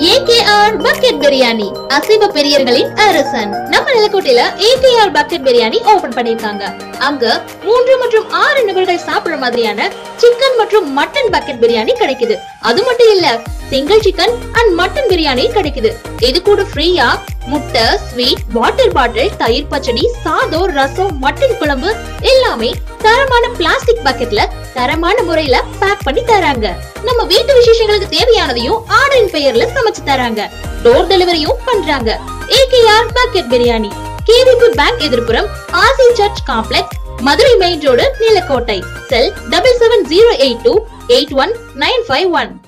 AKR bucket biryani, அசைவ பிரியர்களின் அரசன். நம்ம நிலக்கோட்டையில ஏகேஆர் பக்கெட் பிரியாணி ஓபன் பண்ணிருக்காங்க. அங்க 3 மற்றும் 6 நபர்கள் சாப்பிடுற மாதிரியான சிக்கன் மற்றும் மட்டன் பக்கெட் பிரியாணி கிடைக்குது. அது மட்டும் இல்ல, single chicken and mutton biryani கிடைக்குது. இது கூட ஃப்ரீயா முட்டை, ஸ்வீட், வாட்டர் பாட்டில், தயிர் பச்சடி, சாதம், ரசம், மட்டன் குழம்பு எல்லாமே தரமான பிளாஸ்டிக் பக்கெட்ல தரமான முறையில பேக் பண்ணி தராங்க. நம்ம வீட்டு விசேஷங்களுக்கு தேவையானதையும் ஆர்டரின் பெயர்ல சமைச்சு தராங்க. டோர் டெலிவரியும் பண்றாங்க. AKR bucket biryani, KVB bank எதிர்ப்புறம், ஆசி church complex, Madurai main road, Nilakottai. Cell 7708281951.